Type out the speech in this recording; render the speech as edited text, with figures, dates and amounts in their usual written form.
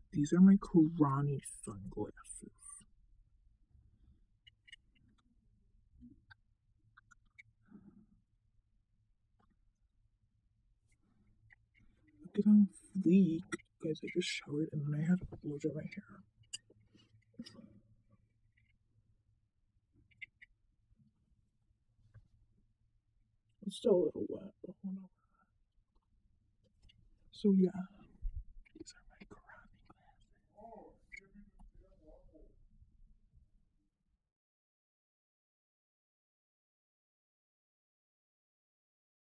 These are my Karani sunglasses. Look at on fleek. Guys, I just showered and then I had to blow dry my hair. It's still a little wet, but whatever. So yeah.